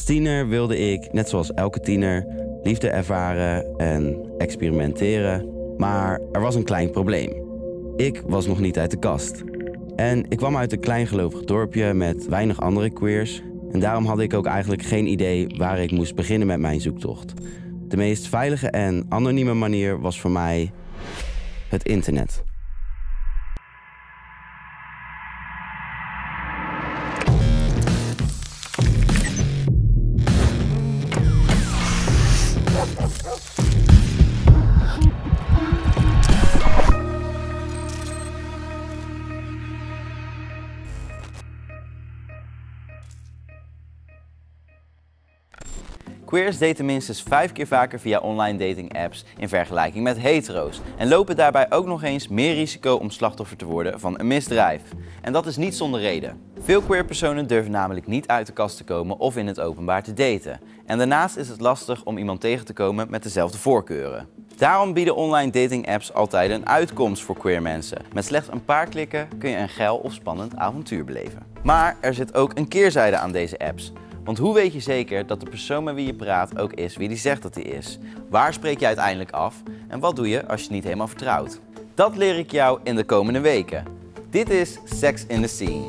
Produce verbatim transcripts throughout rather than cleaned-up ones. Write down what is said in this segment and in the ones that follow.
tiener wilde ik, net zoals elke tiener, liefde ervaren en experimenteren. Maar er was een klein probleem. Ik was nog niet uit de kast. En ik kwam uit een kleingelovig dorpje met weinig andere queers. En daarom had ik ook eigenlijk geen idee waar ik moest beginnen met mijn zoektocht. De meest veilige en anonieme manier was voor mij het internet. Queers daten minstens vijf keer vaker via online dating apps in vergelijking met hetero's en lopen daarbij ook nog eens meer risico om slachtoffer te worden van een misdrijf. En dat is niet zonder reden. Veel queer personen durven namelijk niet uit de kast te komen of in het openbaar te daten. En daarnaast is het lastig om iemand tegen te komen met dezelfde voorkeuren. Daarom bieden online dating apps altijd een uitkomst voor queer mensen. Met slechts een paar klikken kun je een geil of spannend avontuur beleven. Maar er zit ook een keerzijde aan deze apps. Want hoe weet je zeker dat de persoon met wie je praat ook is wie die zegt dat hij is? Waar spreek je uiteindelijk af? En wat doe je als je niet helemaal vertrouwt? Dat leer ik jou in de komende weken. Dit is Sex in the Scene.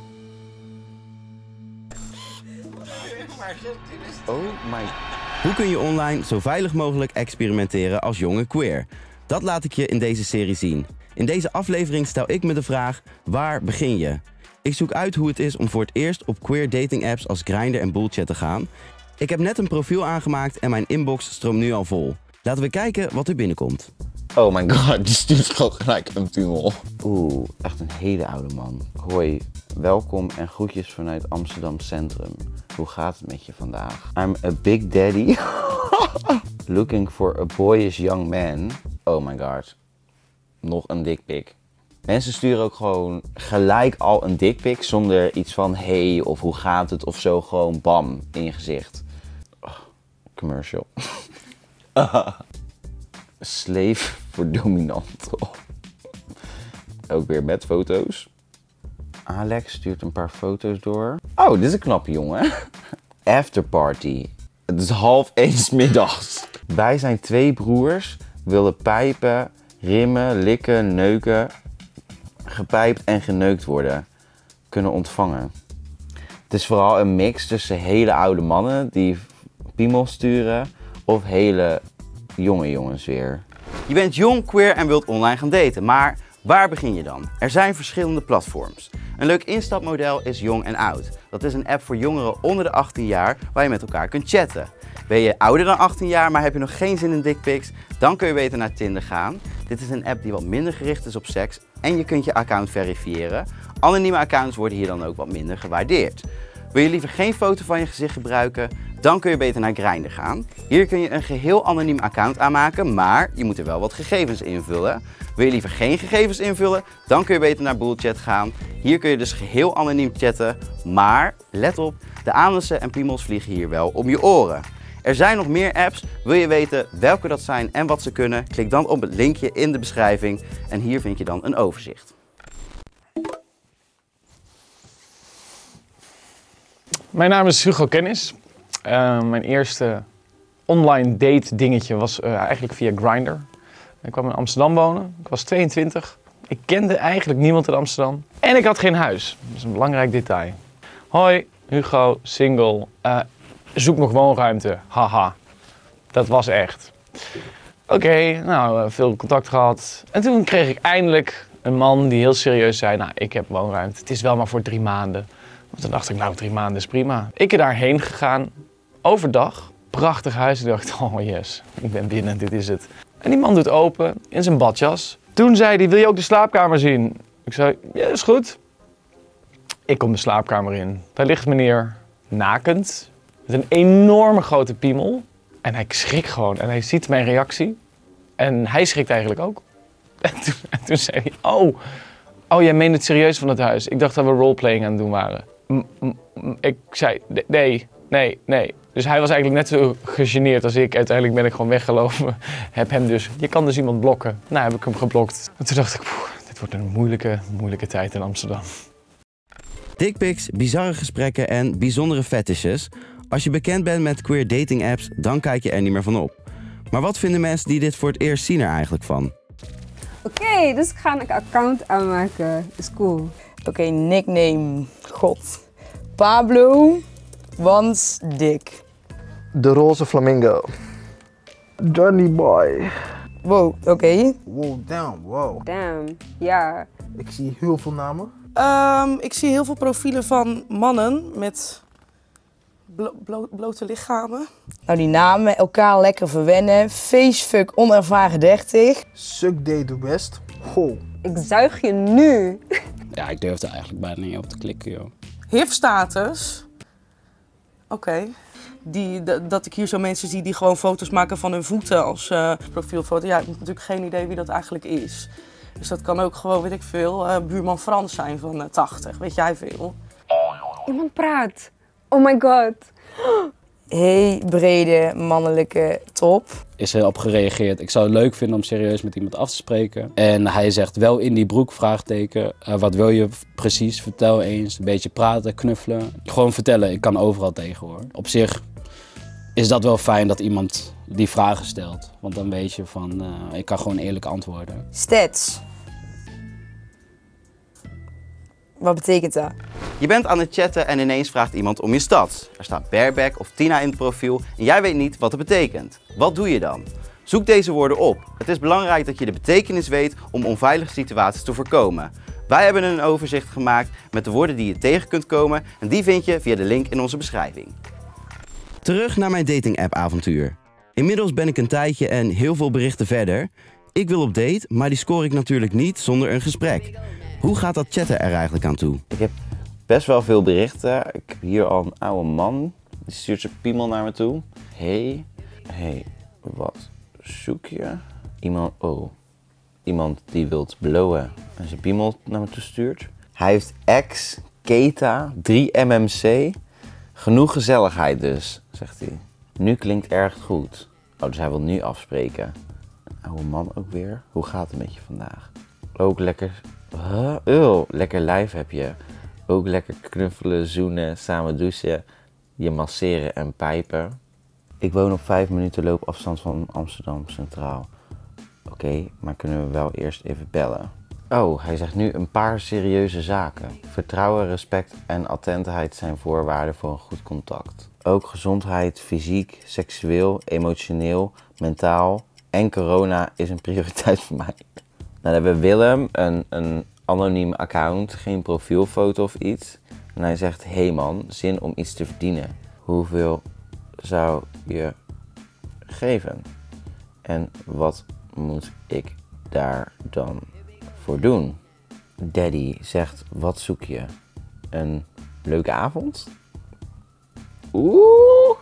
Oh my. Hoe kun je online zo veilig mogelijk experimenteren als jonge queer? Dat laat ik je in deze serie zien. In deze aflevering stel ik me de vraag, waar begin je? Ik zoek uit hoe het is om voor het eerst op queer dating apps als Grindr en Bullchat te gaan. Ik heb net een profiel aangemaakt en mijn inbox stroomt nu al vol. Laten we kijken wat er binnenkomt. Oh my god, die stuurt gewoon gelijk een tunnel. Oeh, echt een hele oude man. Hoi, welkom en groetjes vanuit Amsterdam Centrum. Hoe gaat het met je vandaag? I'm a big daddy. Looking for a boyish young man. Oh my god. Nog een dickpic. Mensen sturen ook gewoon gelijk al een dickpic zonder iets van hey of hoe gaat het of zo. Gewoon bam in je gezicht. Oh, commercial. Slave voor dominant. Ook weer met foto's. Alex stuurt een paar foto's door. Oh, dit is een knappe jongen. Afterparty. Het is half één 's middags. Wij zijn twee broers, willen pijpen, rimmen, likken, neuken, gepijpt en geneukt worden. Kunnen ontvangen. Het is vooral een mix tussen hele oude mannen die piemel sturen of hele jonge jongens weer. Je bent jong, queer en wilt online gaan daten, maar waar begin je dan? Er zijn verschillende platforms. Een leuk instapmodel is Jong en Oud. Dat is een app voor jongeren onder de achttien jaar waar je met elkaar kunt chatten. Ben je ouder dan achttien jaar, maar heb je nog geen zin in dickpics? Dan kun je beter naar Tinder gaan. Dit is een app die wat minder gericht is op seks en je kunt je account verifiëren. Anonieme accounts worden hier dan ook wat minder gewaardeerd. Wil je liever geen foto van je gezicht gebruiken? Dan kun je beter naar Grindr gaan. Hier kun je een geheel anoniem account aanmaken, maar je moet er wel wat gegevens invullen. Wil je liever geen gegevens invullen? Dan kun je beter naar Bullchat gaan. Hier kun je dus geheel anoniem chatten, maar let op, de anussen en piemels vliegen hier wel om je oren. Er zijn nog meer apps. Wil je weten welke dat zijn en wat ze kunnen? Klik dan op het linkje in de beschrijving en hier vind je dan een overzicht. Mijn naam is Hugo Kennis. Uh, mijn eerste online date dingetje was uh, eigenlijk via Grindr. Ik kwam in Amsterdam wonen. Ik was tweeëntwintig. Ik kende eigenlijk niemand in Amsterdam. En ik had geen huis. Dat is een belangrijk detail. Hoi, Hugo, single. Uh, zoek nog woonruimte. Haha. Dat was echt. Oké, okay, nou, veel contact gehad. En toen kreeg ik eindelijk een man die heel serieus zei, nou, ik heb woonruimte. Het is wel maar voor drie maanden. Toen dacht ik, nou, drie maanden is prima. Ik ben daarheen gegaan, overdag. Prachtig huis. Ik dacht, oh yes, ik ben binnen, dit is het. En die man doet open, in zijn badjas. Toen zei hij, wil je ook de slaapkamer zien? Ik zei, ja, is goed. Ik kom de slaapkamer in. Daar ligt meneer nakend, met een enorme grote piemel. En hij schrikt gewoon en hij ziet mijn reactie. En hij schrikt eigenlijk ook. En toen, en toen zei hij, oh, oh, jij meent het serieus van het huis. Ik dacht dat we roleplaying aan het doen waren. M m ik zei, nee, nee, nee. Dus hij was eigenlijk net zo gegeneerd als ik. Uiteindelijk ben ik gewoon weggelopen. Heb hem dus, je kan dus iemand blokken. Nou, heb ik hem geblokt. En toen dacht ik, poeh, dit wordt een moeilijke, moeilijke tijd in Amsterdam. Dickpics, bizarre gesprekken en bijzondere fetishes. Als je bekend bent met queer dating apps, dan kijk je er niet meer van op. Maar wat vinden mensen die dit voor het eerst zien er eigenlijk van? Oké, okay, dus ik ga een account aanmaken. Is cool. Oké, okay, nickname. God. Pablo. Wans Dik. De roze flamingo. Johnny Boy. Wow, oké. Okay. Wow, damn, wow. Damn, ja. Ik zie heel veel namen. Um, ik zie heel veel profielen van mannen met blo blo blote lichamen. Nou, die namen, elkaar lekker verwennen. Facefuck onervaren dertig. Suck Day the West. Goh. Ik zuig je nu. Ja, ik durfde eigenlijk bijna niet op te klikken, joh. H I V-status. Oké. Okay. Die, dat ik hier zo mensen zie die gewoon foto's maken van hun voeten als uh, profielfoto. Ja, ik heb natuurlijk geen idee wie dat eigenlijk is. Dus dat kan ook gewoon, weet ik veel, uh, buurman Frans zijn van uh, tachtig. Weet jij veel? Iemand praat. Oh my god. Hey, brede mannelijke top. Is er op gereageerd. Ik zou het leuk vinden om serieus met iemand af te spreken. En hij zegt wel in die broek, vraagteken. Uh, wat wil je precies? Vertel eens. Een beetje praten, knuffelen. Gewoon vertellen, ik kan overal tegen hoor. Op zich is dat wel fijn dat iemand die vragen stelt. Want dan weet je van, uh, ik kan gewoon eerlijk antwoorden. Stats. Wat betekent dat? Je bent aan het chatten en ineens vraagt iemand om je stats. Er staat bareback of Tina in het profiel en jij weet niet wat het betekent. Wat doe je dan? Zoek deze woorden op. Het is belangrijk dat je de betekenis weet om onveilige situaties te voorkomen. Wij hebben een overzicht gemaakt met de woorden die je tegen kunt komen en die vind je via de link in onze beschrijving. Terug naar mijn dating app avontuur. Inmiddels ben ik een tijdje en heel veel berichten verder. Ik wil op date, maar die score ik natuurlijk niet zonder een gesprek. Hoe gaat dat chatten er eigenlijk aan toe? Ik heb best wel veel berichten. Ik heb hier al een oude man. Die stuurt zijn piemel naar me toe. Hey, hey, wat zoek je? Iemand, oh, iemand die wilt blowen en zijn piemel naar me toe stuurt. Hij heeft ex, Keta, drie M M C. Genoeg gezelligheid dus, zegt hij. Nu klinkt erg goed. Oh, dus hij wil nu afspreken. Een oude man ook weer. Hoe gaat het met je vandaag? Ook lekker... Huh? Eeuw, lekker lijf heb je. Ook lekker knuffelen, zoenen, samen douchen, je masseren en pijpen. Ik woon op vijf minuten loopafstand van Amsterdam Centraal. Oké, okay, maar kunnen we wel eerst even bellen? Oh, hij zegt nu een paar serieuze zaken. Vertrouwen, respect en attentheid zijn voorwaarden voor een goed contact. Ook gezondheid, fysiek, seksueel, emotioneel, mentaal en corona is een prioriteit voor mij. Dan hebben we Willem, een, een anoniem account, geen profielfoto of iets. En hij zegt, hey man, zin om iets te verdienen. Hoeveel zou je geven? En wat moet ik daar dan voor doen? Daddy zegt, wat zoek je? Een leuke avond? Oeh!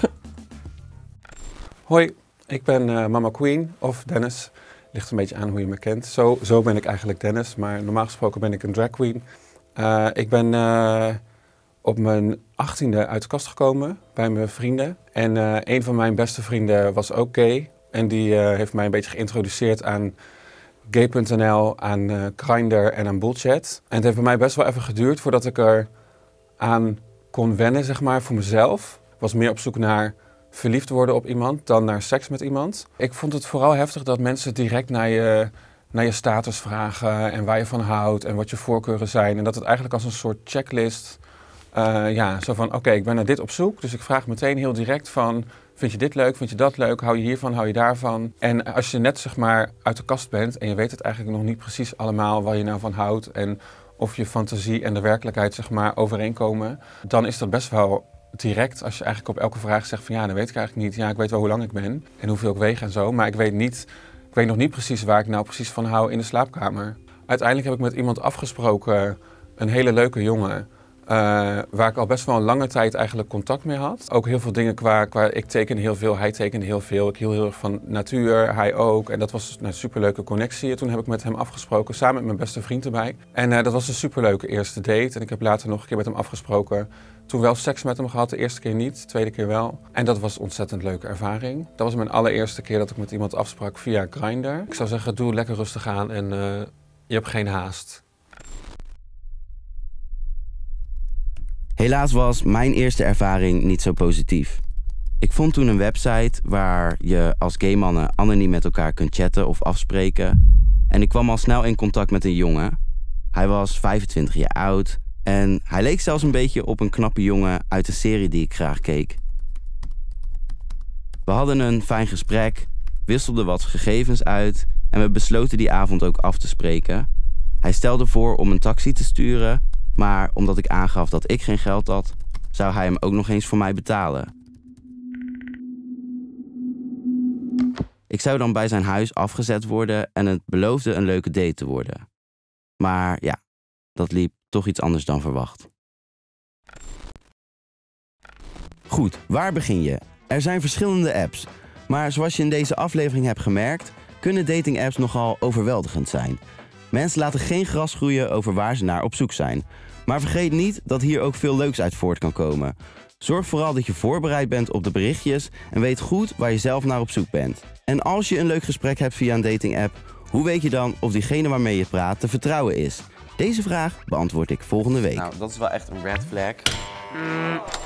Hoi, ik ben uh, Mama Queen of Dennis. Ligt een beetje aan hoe je me kent. Zo, zo ben ik eigenlijk Dennis, maar normaal gesproken ben ik een drag queen. Uh, ik ben uh, op mijn achttiende uit de kast gekomen bij mijn vrienden. En uh, een van mijn beste vrienden was ook gay. En die uh, heeft mij een beetje geïntroduceerd aan gay punt n l, aan uh, Grindr en aan Bullchat. En het heeft bij mij best wel even geduurd voordat ik er aan kon wennen, zeg maar, voor mezelf. Ik was meer op zoek naar verliefd worden op iemand dan naar seks met iemand. Ik vond het vooral heftig dat mensen direct naar je, naar je status vragen en waar je van houdt en wat je voorkeuren zijn. En dat het eigenlijk als een soort checklist, uh, ja, zo van oké, okay, ik ben naar dit op zoek. Dus ik vraag meteen heel direct van, vind je dit leuk, vind je dat leuk, hou je hiervan, hou je daarvan. En als je net zeg maar uit de kast bent en je weet het eigenlijk nog niet precies allemaal waar je nou van houdt en of je fantasie en de werkelijkheid zeg maar overeenkomen, dan is dat best wel direct als je eigenlijk op elke vraag zegt van ja, dan weet ik eigenlijk niet. Ja, ik weet wel hoe lang ik ben en hoeveel ik weeg en zo, maar ik weet, niet, ik weet nog niet precies waar ik nou precies van hou in de slaapkamer. Uiteindelijk heb ik met iemand afgesproken, een hele leuke jongen, uh, waar ik al best wel een lange tijd eigenlijk contact mee had. Ook heel veel dingen qua, qua ik tekende heel veel, hij tekende heel veel. Ik hield heel erg van natuur, hij ook. En dat was een superleuke connectie. En toen heb ik met hem afgesproken, samen met mijn beste vriend erbij. En uh, dat was een superleuke eerste date. En ik heb later nog een keer met hem afgesproken. Toen wel seks met hem gehad, de eerste keer niet, de tweede keer wel. En dat was een ontzettend leuke ervaring. Dat was mijn allereerste keer dat ik met iemand afsprak via Grindr. Ik zou zeggen, doe lekker rustig aan en uh, je hebt geen haast. Helaas was mijn eerste ervaring niet zo positief. Ik vond toen een website waar je als gaymannen anoniem met elkaar kunt chatten of afspreken. En ik kwam al snel in contact met een jongen. Hij was vijfentwintig jaar oud en hij leek zelfs een beetje op een knappe jongen uit de serie die ik graag keek. We hadden een fijn gesprek, wisselden wat gegevens uit en we besloten die avond ook af te spreken. Hij stelde voor om een taxi te sturen, maar omdat ik aangaf dat ik geen geld had, zou hij hem ook nog eens voor mij betalen. Ik zou dan bij zijn huis afgezet worden en het beloofde een leuke date te worden. Maar ja, dat liep toch iets anders dan verwacht. Goed, waar begin je? Er zijn verschillende apps. Maar zoals je in deze aflevering hebt gemerkt, kunnen datingapps nogal overweldigend zijn. Mensen laten geen gras groeien over waar ze naar op zoek zijn. Maar vergeet niet dat hier ook veel leuks uit voort kan komen. Zorg vooral dat je voorbereid bent op de berichtjes en weet goed waar je zelf naar op zoek bent. En als je een leuk gesprek hebt via een datingapp, hoe weet je dan of diegene waarmee je praat te vertrouwen is? Deze vraag beantwoord ik volgende week. Nou, dat is wel echt een red flag.